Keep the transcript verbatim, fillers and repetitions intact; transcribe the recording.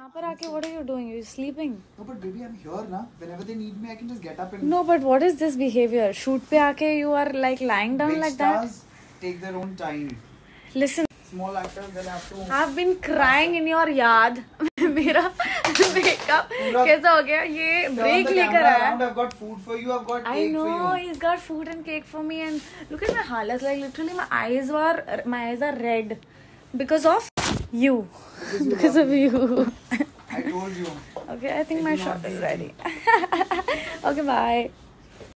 यहाँ पर आके what are you doing? You sleeping? No, but baby, I'm here ना. Whenever they need me, I can just get up and. No, but what is this behavior? Shoot पे आके you are like lying down Big like stars that. take their own time. Listen. Small actors they'll have to. I've been crying in your yard. मेरा makeup कैसा हो गया? ये break लेकर आया. I've got food for you. I've got I cake know for you. he's got food and cake for me, and look at my halas. Like literally, my eyes were my eyes are red because of you. Because, you because of you. I told you. Okay, I think I my do shot not is need ready. Okay, bye.